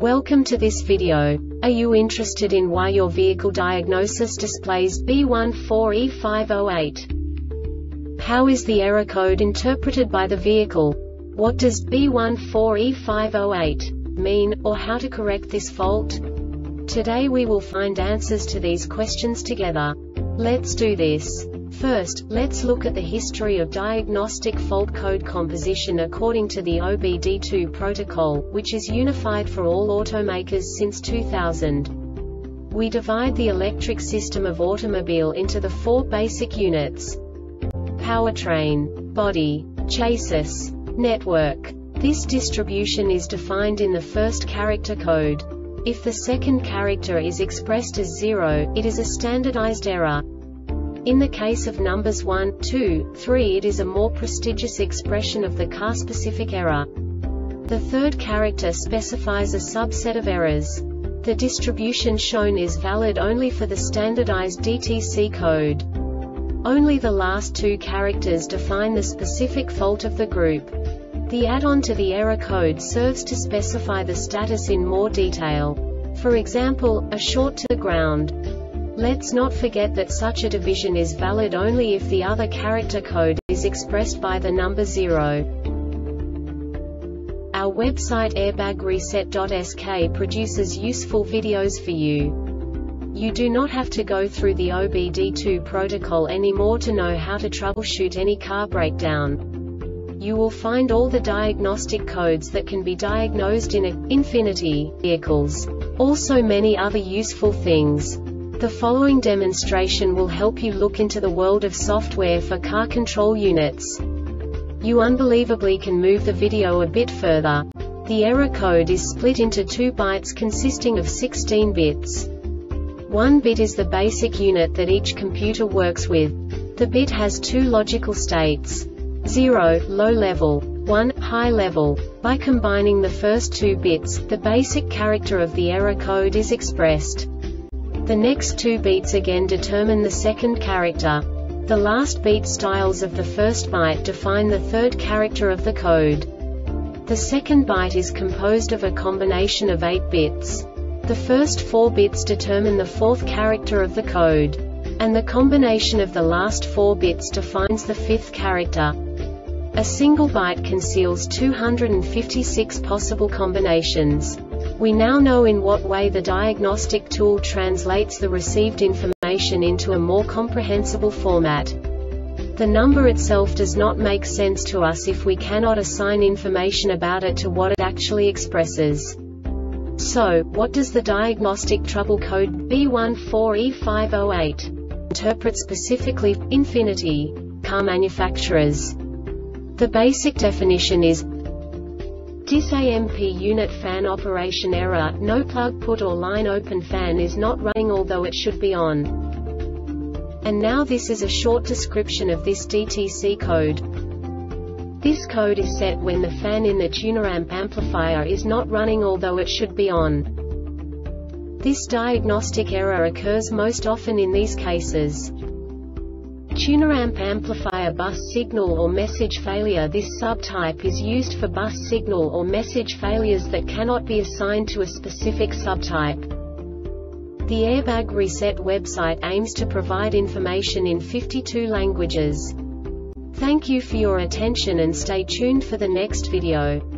Welcome to this video. Are you interested in why your vehicle diagnosis displays B14E508? How is the error code interpreted by the vehicle? What does B14E508 mean, or how to correct this fault? Today we will find answers to these questions together. Let's do this. First, let's look at the history of diagnostic fault code composition according to the OBD2 protocol, which is unified for all automakers since 2000. We divide the electric system of automobile into the four basic units: powertrain, body, chassis, network. This distribution is defined in the first character code. If the second character is expressed as 0, it is a standardized error. In the case of numbers 1, 2, 3, it is a more prestigious expression of the car-specific error. The third character specifies a subset of errors. The distribution shown is valid only for the standardized DTC code. Only the last two characters define the specific fault of the group. The add-on to the error code serves to specify the status in more detail. For example, a short to the ground. Let's not forget that such a division is valid only if the other character code is expressed by the number 0. Our website airbagreset.sk produces useful videos for you. You do not have to go through the OBD2 protocol anymore to know how to troubleshoot any car breakdown. You will find all the diagnostic codes that can be diagnosed in Infiniti vehicles. Also many other useful things. The following demonstration will help you look into the world of software for car control units. You unbelievably can move the video a bit further. The error code is split into 2 bytes consisting of 16 bits. 1 bit is the basic unit that each computer works with. The bit has 2 logical states: 0, low level, 1, high level. By combining the first 2 bits, the basic character of the error code is expressed. The next 2 beats again determine the second character. The last beat styles of the first byte define the third character of the code. The second byte is composed of a combination of 8 bits. The first 4 bits determine the fourth character of the code. And the combination of the last 4 bits defines the fifth character. A single byte conceals 256 possible combinations. We now know in what way the diagnostic tool translates the received information into a more comprehensible format. The number itself does not make sense to us if we cannot assign information about it to what it actually expresses. So, what does the diagnostic trouble code B14E508 interpret specifically for Infiniti car manufacturers? The basic definition is DIS-AMP unit fan operation error, no plug put or line open fan is not running although it should be on. And now this is a short description of this DTC code. This code is set when the fan in the tuner-amp amplifier is not running although it should be on. This diagnostic error occurs most often in these cases: tuner-amp amplifier bus signal or message failure. This subtype is used for bus signal or message failures that cannot be assigned to a specific subtype. The Airbag Reset website aims to provide information in 52 languages. Thank you for your attention and stay tuned for the next video.